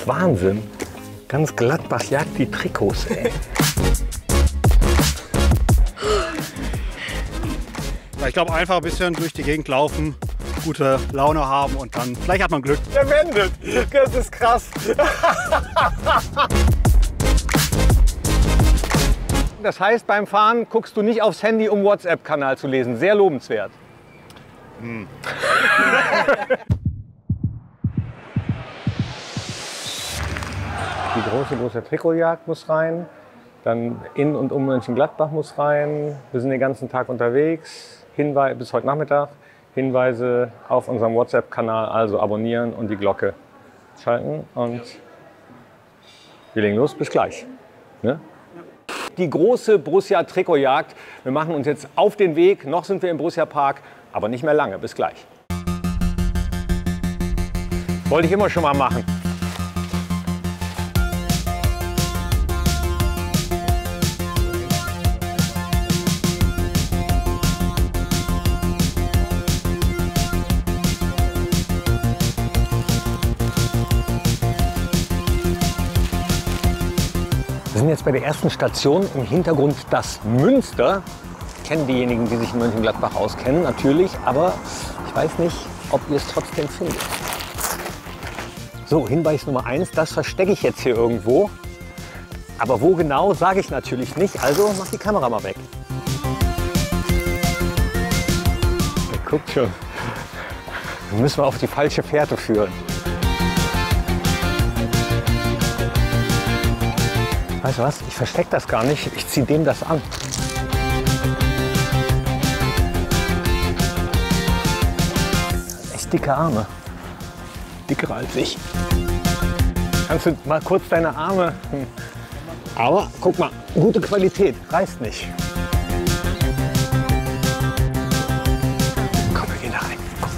Wahnsinn. Ganz Gladbach jagt die Trikots, ey. Ich glaube, einfach ein bisschen durch die Gegend laufen, gute Laune haben und dann, vielleicht hat man Glück. Der wendet, das ist krass. Das heißt, beim Fahren guckst du nicht aufs Handy, um WhatsApp-Kanal zu lesen. Sehr lobenswert. Die große Trikotjagd muss rein. Dann in und um Mönchengladbach muss rein. Wir sind den ganzen Tag unterwegs. Bis heute Nachmittag. Hinweise auf unserem WhatsApp-Kanal, also abonnieren und die Glocke schalten. Und wir legen los. Bis gleich. Ne? Die große Borussia-Trikotjagd. Wir machen uns jetzt auf den Weg. Noch sind wir im Borussia-Park, aber nicht mehr lange. Bis gleich. Wollte ich immer schon mal machen. Wir sind jetzt bei der ersten Station, im Hintergrund das Münster. Kennen diejenigen, die sich in Mönchengladbach auskennen, natürlich, aber ich weiß nicht, ob ihr es trotzdem findet. So, Hinweis Nummer 1, das verstecke ich jetzt hier irgendwo. Aber wo genau, sage ich natürlich nicht, also mach die Kamera mal weg. Ihr guckt schon, dann müssen wir auf die falsche Fährte führen. Weißt du was? Ich verstecke das gar nicht. Ich ziehe dem das an. Echt dicke Arme. Dickere als ich. Kannst du mal kurz deine Arme... Aber guck mal, gute Qualität. Reißt nicht. Komm, wir gehen da rein. Komm.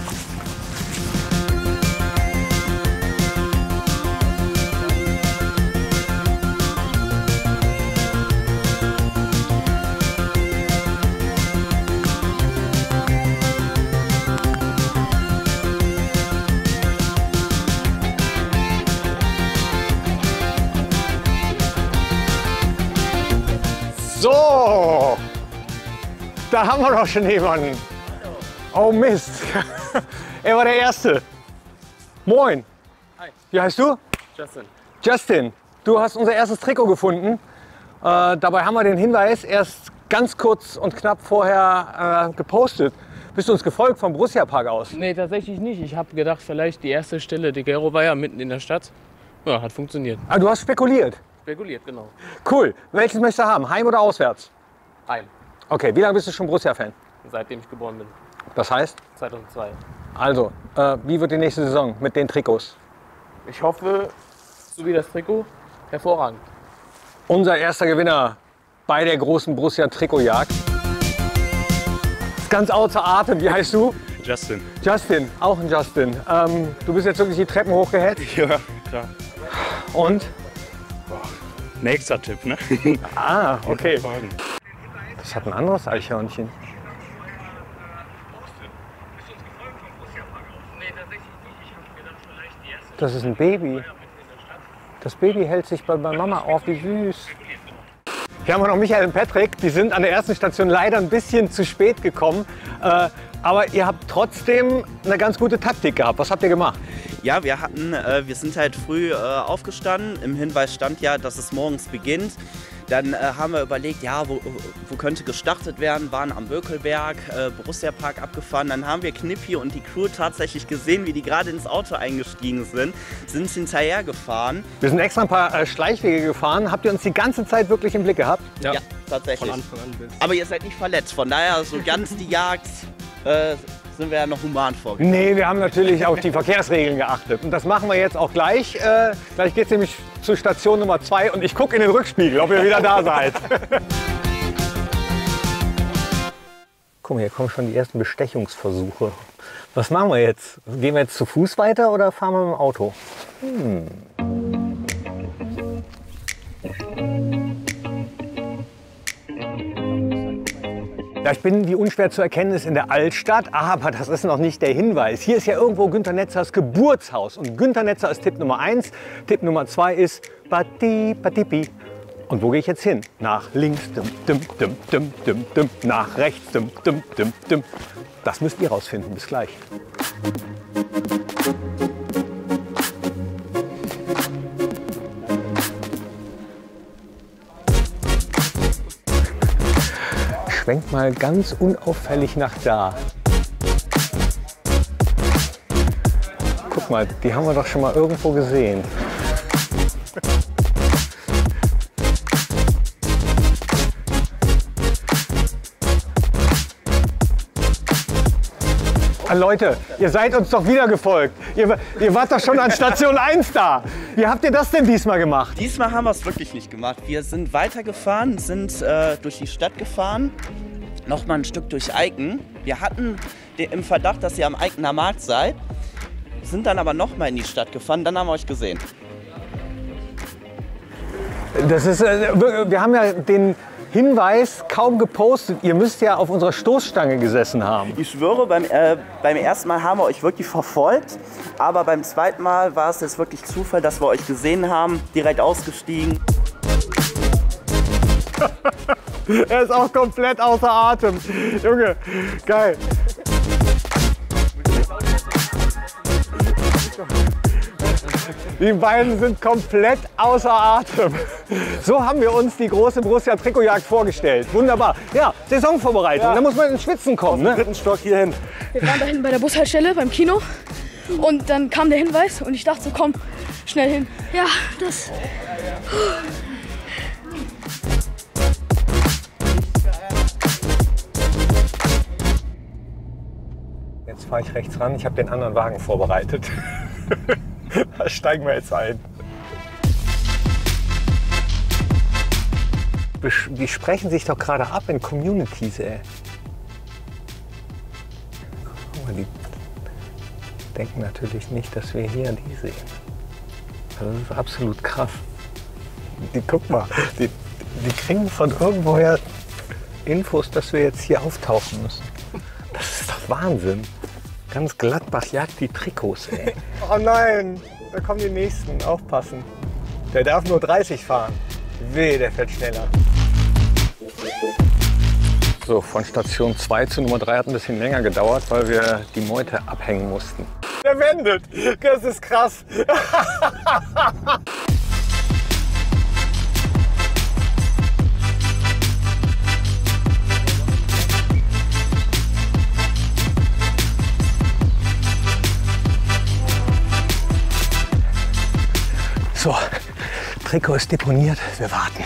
So, da haben wir doch schon jemanden. Oh Mist, er war der Erste. Moin. Hi. Wie heißt du? Justin. Justin, du hast unser erstes Trikot gefunden. Dabei haben wir den Hinweis erst ganz kurz und knapp vorher gepostet. Bist du uns gefolgt vom Borussia-Park aus? Nee, tatsächlich nicht. Ich habe gedacht, vielleicht die erste Stelle, die Gero war ja mitten in der Stadt. Ja, hat funktioniert. Ah, du hast spekuliert. Spekuliert, genau. Cool. Welches möchtest du haben? Heim oder auswärts? Heim. Okay, wie lange bist du schon Borussia-Fan? Seitdem ich geboren bin. Das heißt? 2002. Also, wie wird die nächste Saison mit den Trikots? Ich hoffe, so wie das Trikot, hervorragend. Unser erster Gewinner bei der großen Borussia-Trikotjagd. Ganz außer Atem. Wie heißt du? Justin. Justin, auch ein Justin. Du bist jetzt wirklich die Treppen hochgehetzt. Ja, klar. Und? Nächster Tipp, ne? Ah, okay. Das hat ein anderes Eichhörnchen. Das ist ein Baby. Das Baby hält sich bei Mama auf, wie süß. Hier haben wir noch Michael und Patrick. Die sind an der ersten Station leider ein bisschen zu spät gekommen. Aber ihr habt trotzdem eine ganz gute Taktik gehabt. Was habt ihr gemacht? Ja, wir sind halt früh aufgestanden. Im Hinweis stand ja, dass es morgens beginnt. Dann haben wir überlegt, ja, wo könnte gestartet werden, waren am Bökelberg, Borussia-Park abgefahren. Dann haben wir Knippi und die Crew tatsächlich gesehen, wie die gerade ins Auto eingestiegen sind hinterher gefahren. Wir sind extra ein paar Schleichwege gefahren. Habt ihr uns die ganze Zeit wirklich im Blick gehabt? Ja, tatsächlich. Von Anfang an bis. Aber ihr seid nicht verletzt, von daher so ganz die Jagd sind wir ja noch human vorgegangen. Nee, wir haben natürlich auf die Verkehrsregeln geachtet. Und das machen wir jetzt auch gleich. Gleich geht es nämlich zur Station Nummer 2 und ich gucke in den Rückspiegel, ob ihr wieder da seid. Guck mal, hier kommen schon die ersten Bestechungsversuche. Was machen wir jetzt? Gehen wir jetzt zu Fuß weiter oder fahren wir mit dem Auto? Ja, ich bin, wie unschwer zu erkennen ist, in der Altstadt, aber das ist noch nicht der Hinweis. Hier ist ja irgendwo Günter Netzers Geburtshaus und Günter Netzer ist Tipp Nummer 1. Tipp Nummer 2 ist Bati, Bati, Pi. Und wo gehe ich jetzt hin? Nach links, nach rechts, Das müsst ihr rausfinden. Bis gleich. Schwenk mal ganz unauffällig nach da. Guck mal, die haben wir doch schon mal irgendwo gesehen. Leute, ihr seid uns doch wieder gefolgt. Ihr wart doch schon an Station 1 da. Wie habt ihr das denn diesmal gemacht? Diesmal haben wir es wirklich nicht gemacht. Wir sind weitergefahren, sind durch die Stadt gefahren, noch mal ein Stück durch Eiken. Wir hatten im Verdacht, dass ihr am Eikener Markt seid, sind dann aber noch mal in die Stadt gefahren, dann haben wir euch gesehen. Das ist, wir haben ja den Hinweis kaum gepostet. Ihr müsst ja auf unserer Stoßstange gesessen haben. Ich schwöre, beim ersten Mal haben wir euch wirklich verfolgt, aber beim zweiten Mal war es jetzt wirklich Zufall, dass wir euch gesehen haben, direkt ausgestiegen. Er ist auch komplett außer Atem. Junge, geil. Die beiden sind komplett außer Atem. So haben wir uns die große Borussia Trikotjagd vorgestellt. Wunderbar. Ja, Saisonvorbereitung. Ja. Da muss man ins Schwitzen kommen. Ne? Dritten Stock hier hin. Wir waren da hinten bei der Bushaltestelle beim Kino. Und dann kam der Hinweis und ich dachte so, komm, schnell hin. Ja, das... Jetzt fahre ich rechts ran. Ich habe den anderen Wagen vorbereitet. Da steigen wir jetzt ein. Die sprechen sich doch gerade ab in Communities, ey. Aber die denken natürlich nicht, dass wir hier die sehen. Also das ist absolut krass. Guck mal, die kriegen von irgendwoher Infos, dass wir jetzt hier auftauchen müssen. Das ist doch Wahnsinn. Ganz Gladbach jagt die Trikots, ey. Oh nein, da kommen die Nächsten. Aufpassen. Der darf nur 30 fahren. Weh, der fährt schneller. So, von Station 2 zu Nummer 3 hat ein bisschen länger gedauert, weil wir die Meute abhängen mussten. Der wendet. Das ist krass. So, Trikot ist deponiert, wir warten.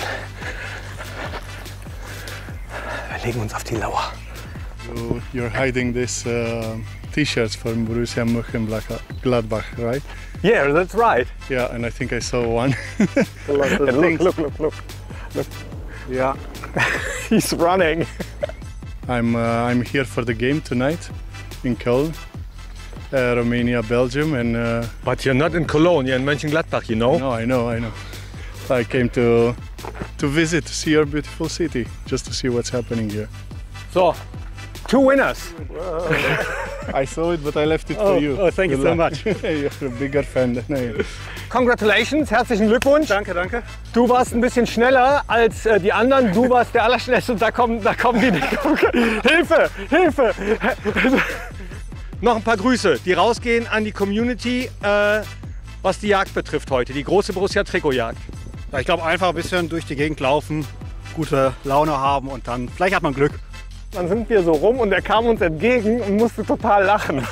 Wir legen uns auf die Lauer. So you're hiding this T-shirts from Borussia Mönchengladbach, right? Yeah, that's right. Yeah, and I think I saw one. Look. Yeah. He's running. I'm here for the game tonight in Köln. Romania, Belgium, and But you're not in Cologne, you're in Mönchengladbach, you know? No, I know. I came to visit, to see your beautiful city, just to see what's happening here. So, 2 winners. I saw it, but I left it for you. Oh, thank you so much. You're a bigger fan than I am. Congratulations, herzlichen Glückwunsch. Danke. Du warst ein bisschen schneller als die anderen. Du warst der Allerschnellste und da kommen die. Hilfe! Noch ein paar Grüße, die rausgehen an die Community, was die Jagd betrifft heute, die große Borussia Trikotjagd. Ja, ich glaube, einfach ein bisschen durch die Gegend laufen, gute Laune haben und dann, vielleicht hat man Glück. Dann sind wir so rum und er kam uns entgegen und musste total lachen.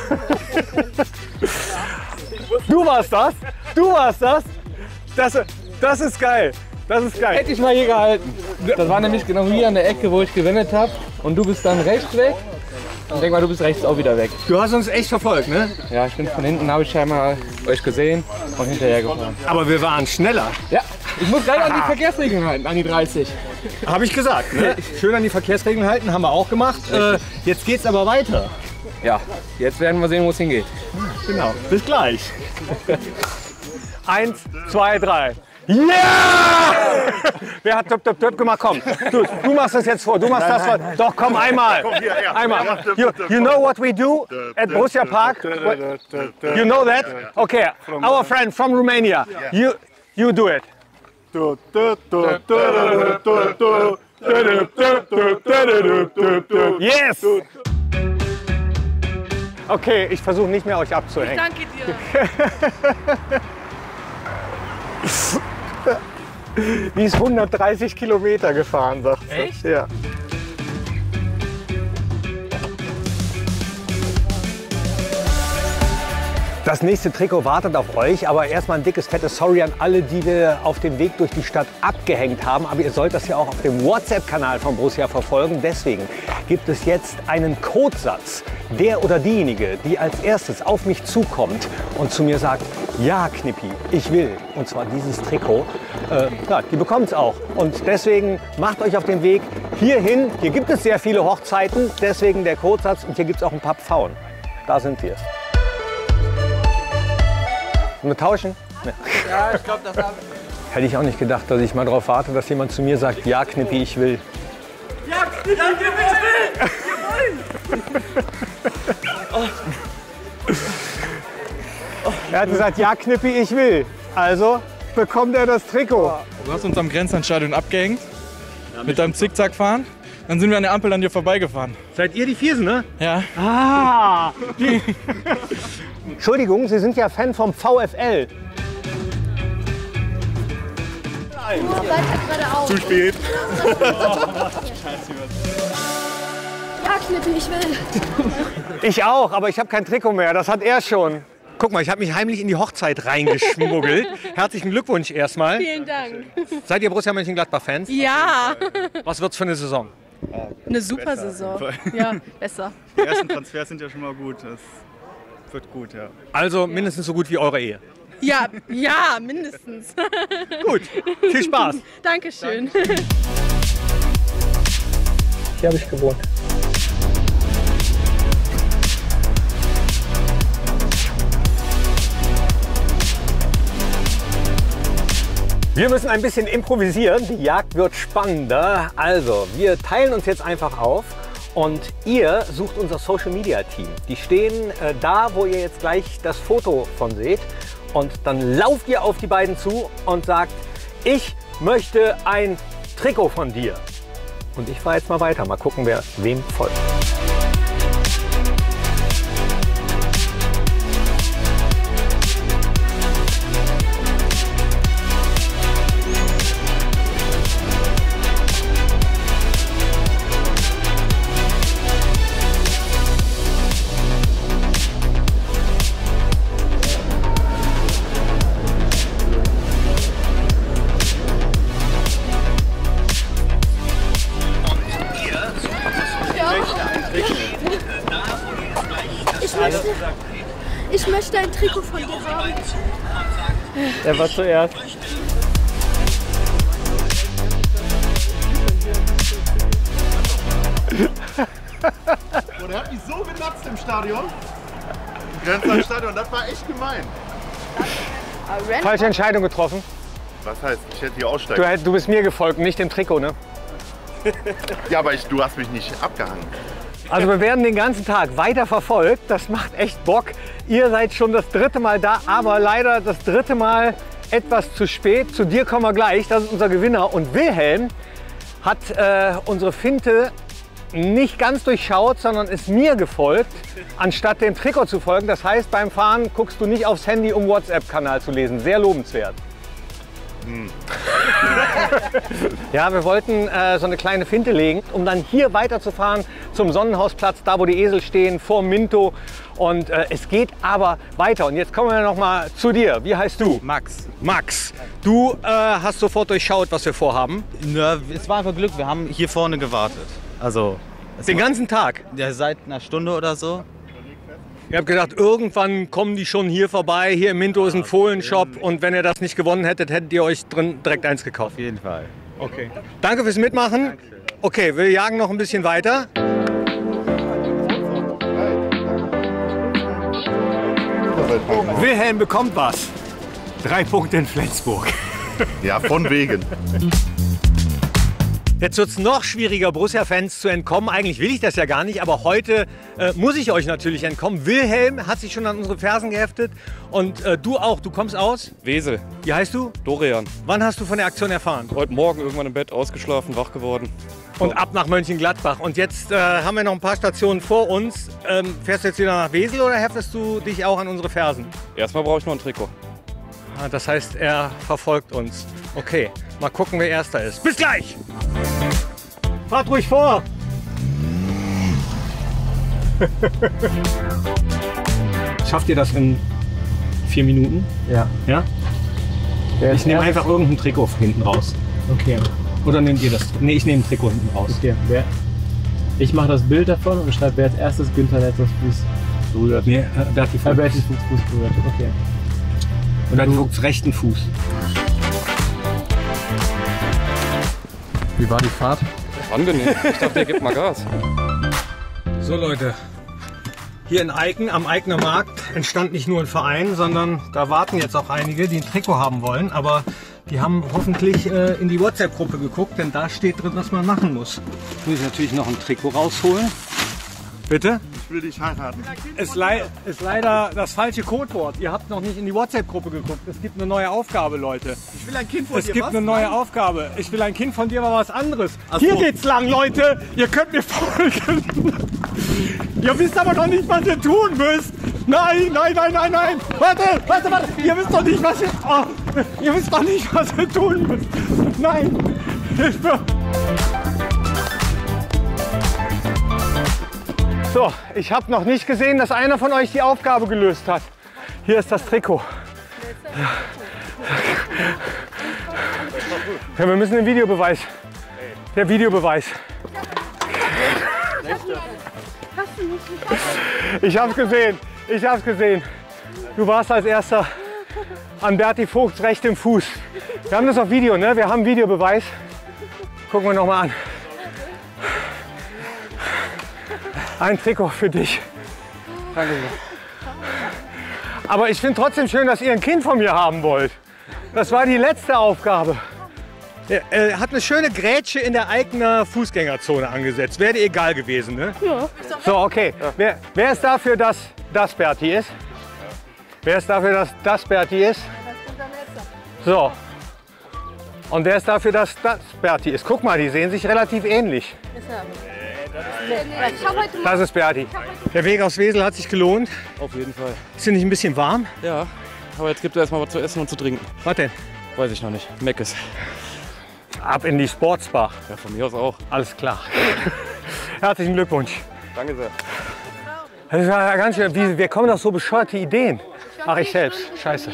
Du warst das? Das ist geil. Hätte ich mal hier gehalten. Das war nämlich genau hier an der Ecke, wo ich gewendet habe. Und du bist dann rechts weg. Und denk mal, du bist rechts auch wieder weg. Du hast uns echt verfolgt, ne? Ja, ich bin von hinten, habe ich scheinbar euch gesehen und hinterher gefahren. Aber wir waren schneller. Ja, ich muss gleich an die Verkehrsregeln halten, an die 30. Habe ich gesagt, ne? Schön an die Verkehrsregeln halten, haben wir auch gemacht. Jetzt geht's aber weiter. Ja, jetzt werden wir sehen, wo es hingeht. Genau, bis gleich. 1, 2, 3. Ja! Wer hat Töp, Töp, Töp gemacht? Komm, du machst das jetzt vor. Du machst das vor. Doch, komm, einmal. Einmal. You know what we do at Borussia Park? You know that? Okay, our friend from Romania. You do it. Yes! Okay, ich versuche nicht mehr euch abzuhängen. Danke dir. Die ist 130 Kilometer gefahren, sagt sie. Echt? Ja. Das nächste Trikot wartet auf euch, aber erstmal ein dickes, fettes Sorry an alle, die wir auf dem Weg durch die Stadt abgehängt haben. Aber ihr sollt das ja auch auf dem WhatsApp-Kanal von Borussia verfolgen. Deswegen gibt es jetzt einen Codesatz. Der oder diejenige, die als erstes auf mich zukommt und zu mir sagt, ja Knippi, ich will, und zwar dieses Trikot, ja, die bekommt es auch. Und deswegen macht euch auf den Weg hierhin. Hier gibt es sehr viele Hochzeiten, deswegen der Codesatz. Und hier gibt es auch ein paar Pfauen. Da sind wir. Wollen wir tauschen? Ja, ich glaube, das habe ich. Hätte ich auch nicht gedacht, dass ich mal darauf warte, dass jemand zu mir sagt, ja Knippi, ich will. Ja, Knippi, ich will! Er hat gesagt, ja Knippi, ich will. Also bekommt er das Trikot. Du hast uns am Grenzlandstadion abgehängt, mit deinem Zickzackfahren. Dann sind wir an der Ampel an dir vorbeigefahren. Seid ihr die Viersen, ne? Ja. Ah! Entschuldigung, Sie sind ja Fan vom VfL. Zu spät. Ja, Knippi, ich will. Ich auch, aber ich habe kein Trikot mehr. Das hat er schon. Guck mal, ich habe mich heimlich in die Hochzeit reingeschmuggelt. Herzlichen Glückwunsch erstmal. Vielen Dank. Seid ihr Borussia Mönchengladbach-Fans? Ja, Was wird's für eine Saison? eine super Saison. Ja, besser. Die ersten Transfers sind ja schon mal gut. Das wird gut, ja. Also mindestens so gut wie eure Ehe. Ja, ja, mindestens. Gut, viel Spaß. Dankeschön. Hier habe ich gewohnt. Wir müssen ein bisschen improvisieren. Die Jagd wird spannender. Also, wir teilen uns jetzt einfach auf und ihr sucht unser Social Media Team. Die stehen da, wo ihr jetzt gleich das Foto von seht. Und dann lauft ihr auf die beiden zu und sagt, ich möchte ein Trikot von dir. Und ich fahre jetzt mal weiter. Mal gucken, wer wem folgt. Ich möchte ein Trikot von dir haben. Er war zuerst. Und er hat mich so genatzt im Stadion. Im Grenzlandstadion, das war echt gemein. Falsche Entscheidung getroffen. Was heißt, ich hätte hier aussteigen? Du bist mir gefolgt, nicht dem Trikot, ne? Ja, aber du hast mich nicht abgehangen. Also wir werden den ganzen Tag weiter verfolgt. Das macht echt Bock. Ihr seid schon das dritte Mal da, aber leider das dritte Mal etwas zu spät. Zu dir kommen wir gleich. Das ist unser Gewinner. Und Wilhelm hat unsere Finte nicht ganz durchschaut, sondern ist mir gefolgt, anstatt dem Trikot zu folgen. Das heißt, beim Fahren guckst du nicht aufs Handy, um WhatsApp-Kanal zu lesen. Sehr lobenswert. Ja, wir wollten so eine kleine Finte legen, um dann hier weiterzufahren zum Sonnenhausplatz, da wo die Esel stehen, vor Minto. Und es geht aber weiter. Und jetzt kommen wir noch mal zu dir. Wie heißt du? Max. Max. Du hast sofort durchschaut, was wir vorhaben. Ja, es war einfach Glück, wir haben hier vorne gewartet. Also Den ganzen Tag? Ja, seit einer Stunde oder so. Ihr habt gedacht, irgendwann kommen die schon hier vorbei. Hier im Minto ist ein Fohlenshop. Und wenn ihr das nicht gewonnen hättet, hättet ihr euch drin direkt eins gekauft. Auf jeden Fall. Okay. Danke fürs Mitmachen. Okay, wir jagen noch ein bisschen weiter. Wilhelm bekommt was. 3 Punkte in Flensburg. Ja, von wegen. Jetzt wird es noch schwieriger, Borussia-Fans zu entkommen. Eigentlich will ich das ja gar nicht, aber heute muss ich euch natürlich entkommen. Wilhelm hat sich schon an unsere Fersen geheftet und du auch. Du kommst aus? Wesel. Wie heißt du? Dorian. Wann hast du von der Aktion erfahren? Heute Morgen irgendwann im Bett ausgeschlafen, wach geworden. Und ab nach Mönchengladbach. Und jetzt haben wir noch ein paar Stationen vor uns. Fährst du jetzt wieder nach Wesel oder heftest du dich auch an unsere Fersen? Erstmal brauche ich noch ein Trikot. Ah, das heißt, er verfolgt uns. Okay, mal gucken, wer Erster ist. Bis gleich! Fahrt ruhig vor! Schafft ihr das in 4 Minuten? Ja. Ja? Ich nehme einfach irgendein Trikot hinten raus. Okay. Oder nehmt ihr das? Nee, ich nehme ein Trikot hinten raus. Okay. Ich mache das Bild davon und schreibe, wer als erstes Günther letztes Fuß berührt. Nee, Berti Fuchs. Berti Fuchs berührt. Okay. Und dann Fuchs rechten Fuß. Wie war die Fahrt? Angenehm. Ich dachte, der gibt mal Gas. So Leute, hier in Eiken, am Eikener Markt, entstand nicht nur ein Verein, sondern da warten jetzt auch einige, die ein Trikot haben wollen. Aber die haben hoffentlich in die WhatsApp-Gruppe geguckt, denn da steht drin, was man machen muss. Jetzt muss ich natürlich noch ein Trikot rausholen. Bitte? Ich will dich heiraten. Ist leider das falsche Codewort. Ihr habt noch nicht in die WhatsApp-Gruppe geguckt. Es gibt eine neue Aufgabe, Leute. Ich will ein Kind von dir. Es gibt eine neue Aufgabe. Ich will ein Kind von dir, war was anderes. Hier geht's lang, Leute. Ihr könnt mir folgen. Ihr wisst aber noch nicht, was ihr tun müsst. Nein, nein, nein, nein, nein. Warte. Ihr wisst doch nicht, was ihr... Oh, ihr wisst doch nicht, was ihr tun müsst. Nein. Hilfe. So, ich habe noch nicht gesehen, dass einer von euch die Aufgabe gelöst hat. Hier ist das Trikot. Ja, wir müssen den Videobeweis. Der Videobeweis. Ich hab's gesehen. Ich hab's gesehen. Du warst als erster an Berti Fuchs recht im Fuß. Wir haben das auf Video, ne? Wir haben Videobeweis. Gucken wir noch mal an. Ein Trikot für dich. Danke. Aber ich finde trotzdem schön, dass ihr ein Kind von mir haben wollt. Das war die letzte Aufgabe. Er hat eine schöne Grätsche in der Eikener Fußgängerzone angesetzt. Wäre dir egal gewesen, ne? Ja. So, okay. Ja. Wer ist dafür, dass das Berti ist? Wer ist dafür, dass das Berti ist? So. Und wer ist dafür, dass das Berti ist? Guck mal, die sehen sich relativ ähnlich. Das ist Berti. Der Weg aus Wesel hat sich gelohnt. Auf jeden Fall. Ist dir nicht ein bisschen warm? Ja, aber jetzt gibt es erstmal was zu essen und zu trinken. Was denn? Weiß ich noch nicht. Meckes. Ab in die Sportsbar. Ja, von mir aus auch. Alles klar. Herzlichen Glückwunsch. Danke sehr. Das war ganz schön. Wir kommen auf so bescheuerte Ideen. Ach, ich selbst. Scheiße.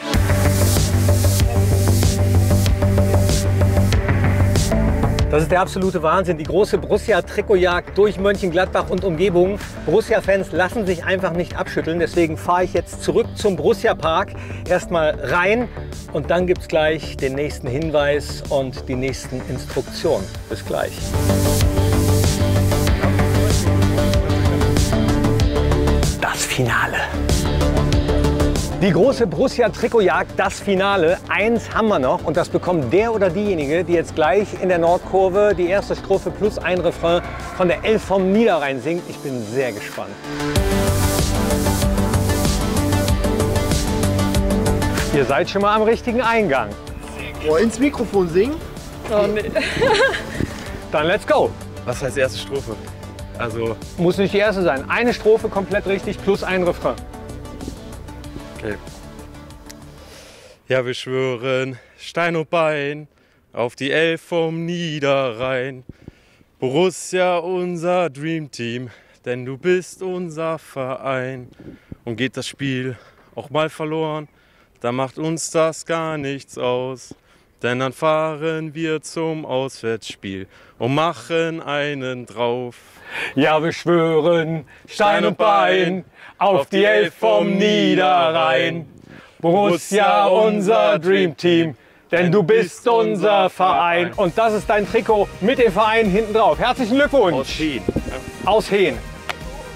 Das ist der absolute Wahnsinn. Die große Borussia-Trikotjagd durch Mönchengladbach und Umgebung. Borussia-Fans lassen sich einfach nicht abschütteln. Deswegen fahre ich jetzt zurück zum Borussia-Park. Erstmal rein und dann gibt es gleich den nächsten Hinweis und die nächsten Instruktionen. Bis gleich. Das Finale. Die große Borussia-Trikotjagd, das Finale. Eins haben wir noch und das bekommt der oder diejenige, die jetzt gleich in der Nordkurve die erste Strophe plus ein Refrain von der Elf vom Niederrhein singt. Ich bin sehr gespannt. Ihr seid schon mal am richtigen Eingang. Oh, ins Mikrofon singen? Oh, nee. Dann let's go. Was heißt erste Strophe? Also... Muss nicht die erste sein. Eine Strophe komplett richtig plus ein Refrain. Okay. Ja, wir schwören Stein und Bein auf die Elf vom Niederrhein. Borussia, unser Dreamteam, denn du bist unser Verein. Und geht das Spiel auch mal verloren, dann macht uns das gar nichts aus. Denn dann fahren wir zum Auswärtsspiel und machen einen drauf. Ja, wir schwören Stein und Bein auf die Elf vom Niederrhein. Borussia, unser Dreamteam, denn du bist unser Verein. Und das ist dein Trikot mit dem Verein hinten drauf. Herzlichen Glückwunsch. Aus Heen. Aus Heen.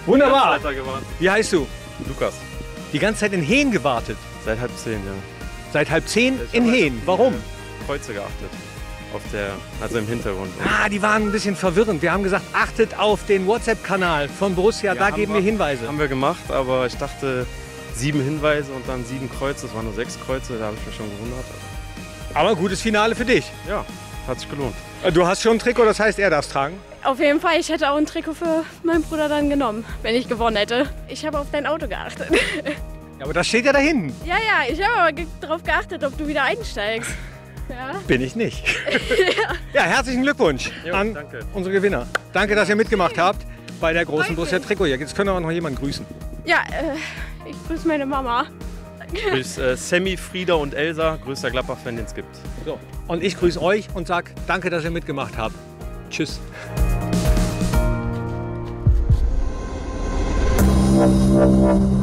Wunderbar. Wie Wie heißt du? Lukas. Die ganze Zeit in Heen gewartet. Seit 9:30, ja. Seit 9:30 in Hehn. Warum? Kreuze geachtet. Also im Hintergrund. Ah, die waren ein bisschen verwirrend. Wir haben gesagt, achtet auf den WhatsApp-Kanal von Borussia, da geben wir Hinweise. Haben wir gemacht, aber ich dachte 7 Hinweise und dann 7 Kreuze. Es waren nur 6 Kreuze, da habe ich mich schon gewundert. Aber ein gutes Finale für dich. Ja, hat sich gelohnt. Du hast schon ein Trikot, das heißt, er darf es tragen? Auf jeden Fall, ich hätte auch ein Trikot für meinen Bruder dann genommen, wenn ich gewonnen hätte. Ich habe auf dein Auto geachtet. Ja, aber das steht ja da hinten. Ja, ich habe aber darauf geachtet, ob du wieder einsteigst. Ja. Bin ich nicht. Ja, herzlichen Glückwunsch an unsere Gewinner. Danke, dass ihr mitgemacht habt bei der großen Borussia Trikotjagd. Jetzt können wir auch noch jemanden grüßen. Ja, ich grüße meine Mama. Grüß Sammy, Frieda und Elsa, größter Gladbach-Fan, den es gibt. So. Und ich grüße euch und sage danke, dass ihr mitgemacht habt. Tschüss. Thank you.